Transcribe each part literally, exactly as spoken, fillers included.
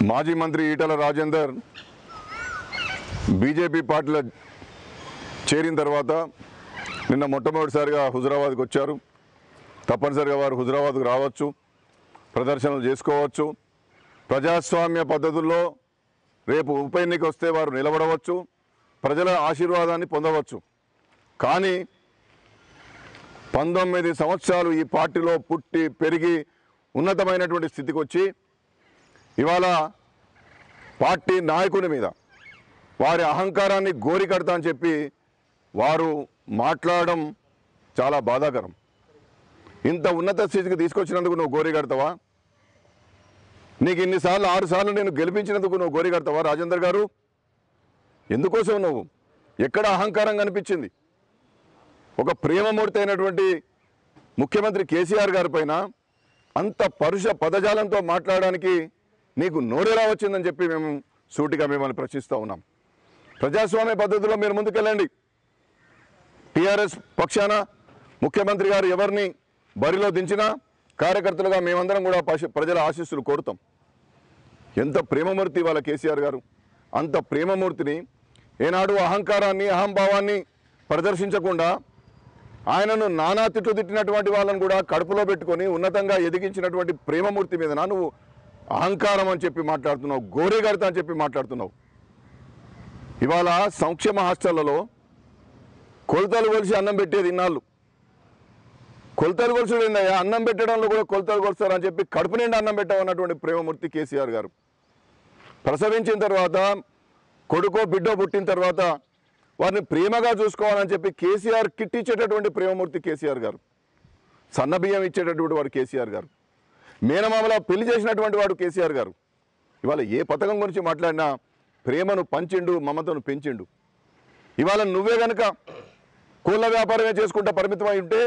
మాజీ మంత్రి ఈటల రాజేందర్ బీజేపీ పార్టీలో చేరిన తర్వాత నిన్న మొట్టమొదటిసారిగా హుజురాబాద్కి వచ్చారు. తప్పనిసరిగా వారు హుజురాబాద్కు రావచ్చు, ప్రదర్శనలు చేసుకోవచ్చు. ప్రజాస్వామ్య పద్ధతుల్లో రేపు ఉప ఎన్నిక వస్తే వారు నిలబడవచ్చు, ప్రజల ఆశీర్వాదాన్ని పొందవచ్చు. కానీ పంతొమ్మిది సంవత్సరాలు ఈ పార్టీలో పుట్టి పెరిగి ఉన్నతమైనటువంటి స్థితికి వచ్చి ఇవాళ పార్టీ నాయకుని మీద వారి అహంకారాన్ని గోరి కడతా అని చెప్పి వారు మాట్లాడడం చాలా బాధాకరం. ఇంత ఉన్నత స్థితికి తీసుకొచ్చినందుకు నువ్వు గోరి కడతావా? నీకు ఇన్నిసార్లు ఆరు సార్లు నేను గెలిపించినందుకు నువ్వు గోరి కడతావా? రాజేందర్ గారు, ఎందుకోసం నువ్వు ఎక్కడ అహంకారం కనిపించింది? ఒక ప్రేమమూర్తి అయినటువంటి ముఖ్యమంత్రి కేసీఆర్ గారి పైన అంత పరుష పదజాలంతో మాట్లాడడానికి నీకు నోరెలా వచ్చిందని చెప్పి మేము సూటిగా మిమ్మల్ని ప్రశ్నిస్తూ ఉన్నాం. ప్రజాస్వామ్య పద్ధతిలో మీరు ముందుకెళ్ళండి. టీఆర్ఎస్ పక్షాన ముఖ్యమంత్రి గారు ఎవరిని బరిలో దించినా కార్యకర్తలుగా మేమందరం కూడా ప్రజల ఆశీస్సులు కోరుతాం. ఎంత ప్రేమమూర్తి వాళ్ళ కేసీఆర్ గారు. అంత ప్రేమమూర్తిని ఏనాడు అహంకారాన్ని అహంభావాన్ని ప్రదర్శించకుండా ఆయనను నానా తిట్లు తిట్టినటువంటి వాళ్ళని కూడా కడుపులో పెట్టుకొని ఉన్నతంగా ఎదిగించినటువంటి ప్రేమమూర్తి మీద నువ్వు అహంకారం అని చెప్పి మాట్లాడుతున్నావు, గోరేగడతా అని చెప్పి మాట్లాడుతున్నావు. ఇవాళ సంక్షేమ హాస్టళ్లలో కొలతలు కొలిసి అన్నం పెట్టేది ఇన్నాళ్ళు. కొలతలు కొలుసుడు ఏందయ్యా? అన్నం పెట్టడంలో కూడా కొలతలు కొలుస్తారని చెప్పి కడుపు నిండా అన్నం పెట్టామన్నటువంటి ప్రేమమూర్తి కేసీఆర్ గారు. ప్రసవించిన తర్వాత కొడుకో బిడ్డో పుట్టిన తర్వాత వారిని ప్రేమగా చూసుకోవాలని చెప్పి కేసీఆర్ కిట్ ఇచ్చేటటువంటి ప్రేమమూర్తి కేసీఆర్ గారు. సన్న బియ్యం ఇచ్చేటటువంటి వాడు కేసీఆర్ గారు. మేనమామల పెళ్లి చేసినటువంటి వాడు కేసీఆర్ గారు. ఇవాళ ఏ పథకం గురించి మాట్లాడినా ప్రేమను పంచిండు, మమతను పెంచిండు. ఇవాళ నువ్వే కనుక కోళ్ళ వ్యాపారమే చేసుకుంటా పరిమితమై ఉంటే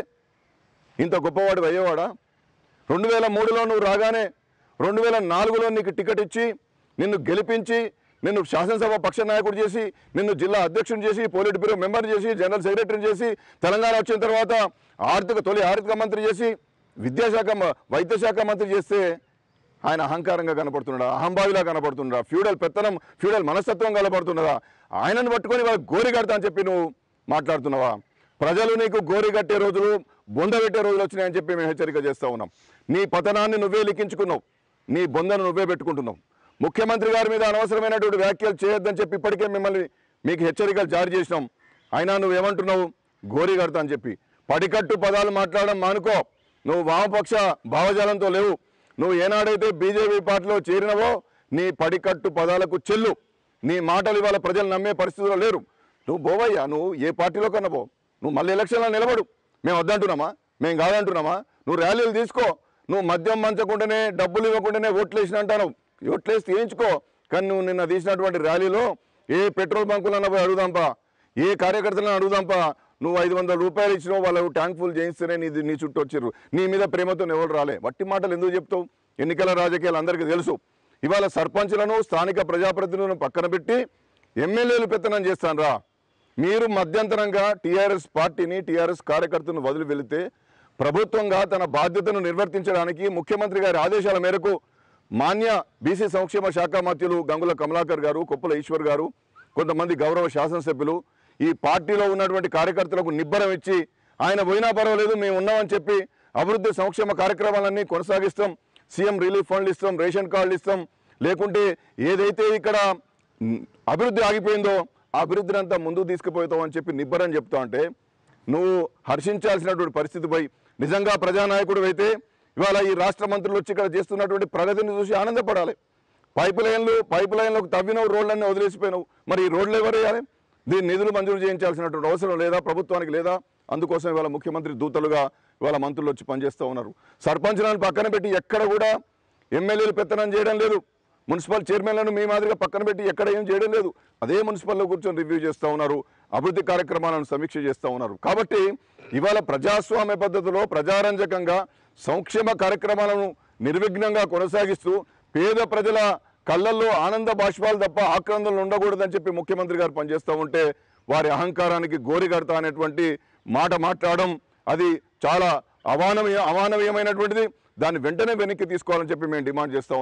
ఇంత గొప్పవాడు అయ్యేవాడా? రెండు వేల మూడులో నువ్వు రాగానే రెండు వేల నాలుగులో నీకు టికెట్ ఇచ్చి నిన్ను గెలిపించి నిన్ను శాసనసభ పక్ష నాయకుడు చేసి నిన్ను జిల్లా అధ్యక్షుని చేసి పోలిట్ బ్యూరో మెంబర్ చేసి జనరల్ సెక్రటరీని చేసి తెలంగాణ వచ్చిన తర్వాత ఆర్థిక తొలి ఆర్థిక మంత్రి చేసి విద్యాశాఖ వైద్యశాఖ మంత్రి చేస్తే ఆయన అహంకారంగా కనపడుతున్నాడా? అహంభావిలా కనపడుతున్నాడా? ఫ్యూడల్ పెత్తనం ఫ్యూడల్ మనస్తత్వం కనపడుతున్నదా? ఆయనను పట్టుకొని వాళ్ళు గోరి కడతా అని చెప్పి నువ్వు మాట్లాడుతున్నావా? ప్రజలు నీకు గోరి కట్టే రోజులు బొంద పెట్టే రోజులు వచ్చినాయని చెప్పి మేము హెచ్చరిక చేస్తూ ఉన్నాం. నీ పతనాన్ని నువ్వే లిఖించుకున్నావు, నీ బొందను నువ్వే పెట్టుకుంటున్నావు. ముఖ్యమంత్రి గారి మీద అనవసరమైనటువంటి వ్యాఖ్యలు చేయొద్దని చెప్పి ఇప్పటికే మిమ్మల్ని మీకు హెచ్చరికలు జారీ చేసినాం. అయినా నువ్వేమంటున్నావు? గోరి కడతా అని చెప్పి పడికట్టు పదాలు మాట్లాడడం మానుకో. నువ్వు వామపక్ష భావజాలంతో లేవు. నువ్వు ఏనాడైతే బీజేపీ పార్టీలో చేరినవో నీ పడికట్టు పదాలకు చెల్లు. నీ మాటలు ఇవాళ ప్రజలు నమ్మే పరిస్థితిలో లేరు. నువ్వు పోవయ్యా, నువ్వు ఏ పార్టీలో కన్నా పో. నువ్వు మళ్ళీ ఎలక్షన్లో నిలబడు. మేము వద్దంటున్నామా? మేము కాదంటున్నామా? నువ్వు ర్యాలీలు తీసుకో. నువ్వు మద్యం మంచకుండానే డబ్బులు ఇవ్వకుండానే ఓట్లు వేసిన అంటాను. ఓట్లేసి తీయించుకో. కానీ నువ్వు నిన్న తీసినటువంటి ర్యాలీలో ఏ పెట్రోల్ బంకులన్నా పోయి అడుగుదాంపా, ఏ కార్యకర్తలను అడుగుదాంపా. నువ్వు ఐదు వందల రూపాయలు ఇచ్చినావు, వాళ్ళు ట్యాంక్ ఫుల్ చేయిస్తేనే నీ నీ చుట్టూ వచ్చారు. నీ మీద ప్రేమతో ఎవరు రాలే. వట్టి మాటలు ఎందుకు చెప్తావు? ఎన్నికల రాజకీయాలు అందరికీ తెలుసు. ఇవాళ సర్పంచ్లను స్థానిక ప్రజాప్రతినిధులను పక్కన పెట్టి ఎమ్మెల్యేలు పెత్తనం చేస్తాను రా. మీరు మధ్యంతరంగా టీఆర్ఎస్ పార్టీని టీఆర్ఎస్ కార్యకర్తలను వదిలి వెళితే ప్రభుత్వంగా తన బాధ్యతను నిర్వర్తించడానికి ముఖ్యమంత్రి గారి ఆదేశాల మేరకు మాన్య బీసీ సంక్షేమ శాఖ మంత్రులు గంగుల కమలాకర్ గారు, కొప్పుల ఈశ్వర్ గారు, కొంతమంది గౌరవ శాసనసభ్యులు ఈ పార్టీలో ఉన్నటువంటి కార్యకర్తలకు నిబ్బరం ఇచ్చి ఆయన పోయినా పర్వాలేదు మేము ఉన్నామని చెప్పి అభివృద్ధి సంక్షేమ కార్యక్రమాలన్నీ కొనసాగిస్తాం. సీఎం రిలీఫ్ ఫండ్లు ఇస్తాం, రేషన్ కార్డులు ఇస్తాం. లేకుంటే ఏదైతే ఇక్కడ అభివృద్ధి ఆగిపోయిందో ఆ అభివృద్ధిని అంతా ముందుకు తీసుకుపోతావు అని చెప్పి నిబ్బరం చెప్తా అంటే నువ్వు హర్షించాల్సినటువంటి పరిస్థితి పోయి నిజంగా ప్రజానాయకుడు అయితే ఇవాళ ఈ రాష్ట్ర మంత్రులు వచ్చి ఇక్కడ చేస్తున్నటువంటి ప్రగతిని చూసి ఆనందపడాలి. పైపు లైన్లు పైపు లైన్లకు తవ్వినవు, రోడ్లన్నీ వదిలేసిపోయినావు. మరి ఈ రోడ్లు ఎవరు వేయాలి? దీని నిధులు మంజూరు చేయించాల్సినటువంటి అవసరం లేదా? ప్రభుత్వానికి లేదా? అందుకోసం ఇవాళ ముఖ్యమంత్రి దూతలుగా ఇవాళ మంత్రులు వచ్చి పనిచేస్తూ ఉన్నారు. సర్పంచ్లను పక్కన పెట్టి ఎక్కడ కూడా ఎమ్మెల్యేలు పెత్తనం చేయడం లేదు. మున్సిపల్ చైర్మన్లను మీ మాదిరిగా పక్కన పెట్టి ఎక్కడ ఏం చేయడం లేదు. అదే మున్సిపల్లో కూర్చొని రివ్యూ చేస్తూ ఉన్నారు, అభివృద్ధి కార్యక్రమాలను సమీక్ష చేస్తూ ఉన్నారు. కాబట్టి ఇవాళ ప్రజాస్వామ్య పద్ధతిలో ప్రజారంజకంగా సంక్షేమ కార్యక్రమాలను నిర్విఘ్నంగా కొనసాగిస్తూ పేద ప్రజల కళ్ళల్లో ఆనంద బాష్పాలు తప్ప ఆక్రందనలు ఉండకూడదని చెప్పి ముఖ్యమంత్రి గారు పనిచేస్తూ ఉంటే వారి అహంకారానికి గోరిగడతా అనేటువంటి మాట మాట్లాడడం అది చాలా అవానవీయ అమానవీయమైనటువంటిది. దాన్ని వెంటనే వెనక్కి తీసుకోవాలని చెప్పి మేము డిమాండ్ చేస్తూ ఉన్నాం.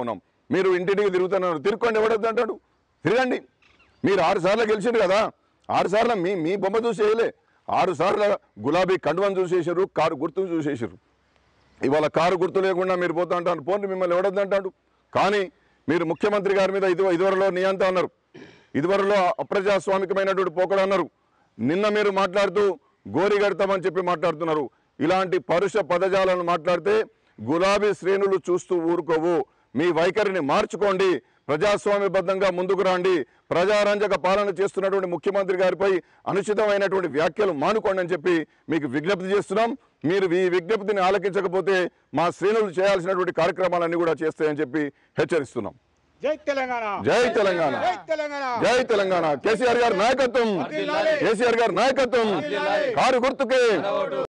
మీరు ఇంటింటికి తిరుగుతున్నారు, తిరుక్కోండి, ఎవడొద్దు అంటాడు, తిరగండి. మీరు ఆరు సార్లు గెలిచిండ్రు కదా, ఆరు సార్లు మీ మీ బొమ్మ చూసి వేయలే, ఆరు సార్లు గులాబీ కండువను చూసేసారు, కారు గుర్తును చూసేసారు. ఇవాళ కారు గుర్తు లేకుండా మీరు పోతా అంటారు, పోండి మిమ్మల్ని ఎవడొద్దు అంటాడు. కానీ మీరు ముఖ్యమంత్రి గారి మీద ఇది ఇదివరలో నియంత అన్నారు, ఇదివరలో అప్రజాస్వామికమైనటువంటి పోకడ అన్నారు. నిన్న మీరు మాట్లాడుతూ గోరి కడతామని చెప్పి మాట్లాడుతున్నారు. ఇలాంటి పరుష పదజాలను మాట్లాడితే గులాబీ శ్రేణులు చూస్తూ ఊరుకోవు. మీ వైఖరిని మార్చుకోండి, ప్రజాస్వామ్యబద్ధంగా ముందుకు రండి. ప్రజారంజక పాలన చేస్తున్నటువంటి ముఖ్యమంత్రి గారిపై అనుచితమైనటువంటి వ్యాఖ్యలు మానుకోండి అని చెప్పి మీకు విజ్ఞప్తి చేస్తున్నాం. మీరు ఈ విజ్ఞప్తిని ఆలకించకపోతే మా శ్రేణులు చేయాల్సినటువంటి కార్యక్రమాలన్నీ కూడా చేస్తాయని చెప్పి హెచ్చరిస్తున్నాం. జై తెలంగాణ, జై తెలంగాణ, జై తెలంగాణ, జై తెలంగాణ. కేసీఆర్ గారి నాయకత్వం, కేసీఆర్ గారి నాయకత్వం, కారు గుర్తుకే.